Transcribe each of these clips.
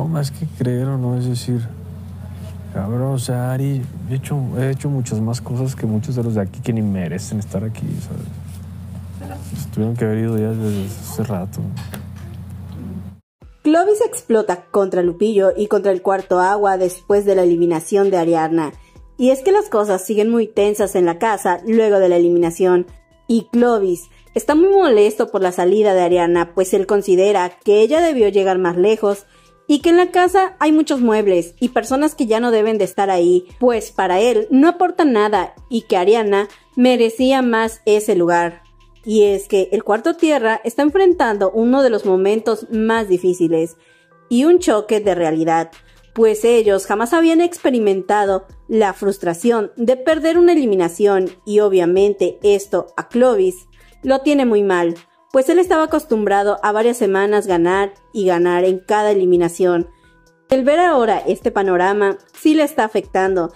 No, más que creer o no, es decir, cabrón, o sea, Ari, he hecho muchas más cosas que muchos de los de aquí que ni merecen estar aquí, ¿sabes? Tuvieron que haber ido ya desde hace rato. Clovis explota contra Lupillo y contra el Cuarto Agua después de la eliminación de Ariadna. Y es que las cosas siguen muy tensas en la casa luego de la eliminación. Y Clovis está muy molesto por la salida de Ariadna, pues él considera que ella debió llegar más lejos y que en la casa hay muchos muebles y personas que ya no deben de estar ahí, pues para él no aportan nada y que Ariadna merecía más ese lugar. Y es que el Cuarto Tierra está enfrentando uno de los momentos más difíciles y un choque de realidad, pues ellos jamás habían experimentado la frustración de perder una eliminación y obviamente esto a Clovis lo tiene muy mal, pues él estaba acostumbrado a varias semanas ganar y ganar en cada eliminación. El ver ahora este panorama sí le está afectando.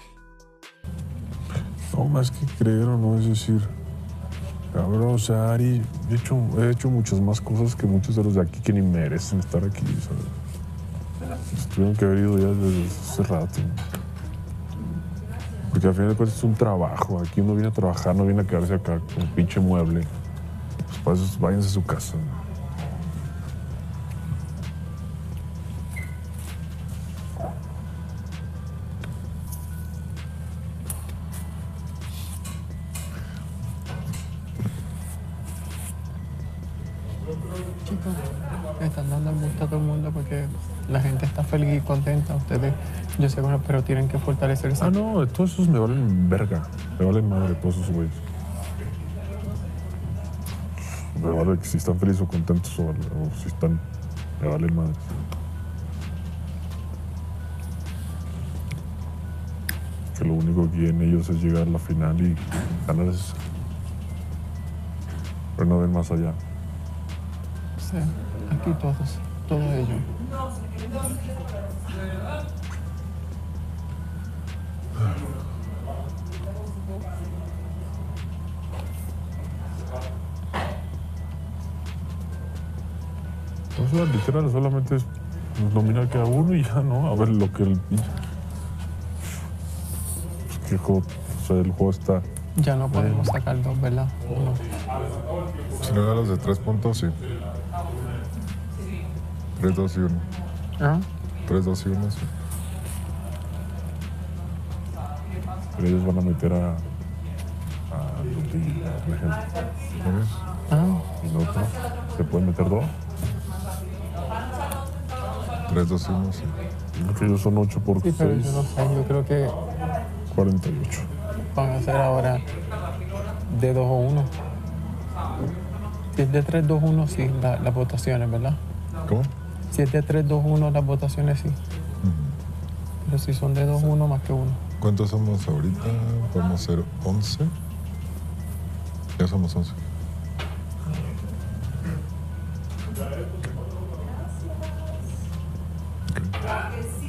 No, más que creer o no, es decir, cabrón, o sea, Ari, he hecho muchas más cosas que muchos de los de aquí que ni merecen estar aquí, ¿sabes? Tuvieron que haber ido ya desde hace rato. Porque al final de cuentas es un trabajo. Aquí uno viene a trabajar, no viene a quedarse acá con un pinche mueble. Pues para eso váyanse a su casa. Chicos, le están dando el gusto a todo el mundo porque la gente está feliz y contenta. Ustedes, yo sé, bueno, pero tienen que fortalecerse. Ah, no, todos esos me valen verga. Me valen madre todos esos güeyes. Me vale que si están felices o contentos o si están, me valen madre. Que lo único que quieren ellos es llegar a la final y ganar eso. Pero no ven más allá. Sí, aquí todos ellos. Entonces, literal, solamente es nominar cada uno y ya, ¿no? A ver lo que el pinche. Que o sea, el juego está. Ya no podemos sacar dos, ¿verdad? Uno. Si no ganas de 3 puntos, sí. 3, 2 y 1. ¿Ah? 3, 2 y 1, sí. Pero ellos van a meter a Lupillo, por ejemplo. ¿Ves? Ah, Y el otro, ¿se pueden meter dos? 3, 2 y 1, sí. Creo que ellos son 8 por sí, 6, pero yo no sé, yo creo que 48. van a ser ahora de 2 o 1. Si es de 3, 2, 1, sí, las votaciones, ¿verdad? ¿Cómo? Si es de 3, 2, 1, las votaciones sí. Pero si son de 2, 1, más que 1. ¿Cuántos somos ahorita? Vamos a ser 11. Ya somos 11. Okay.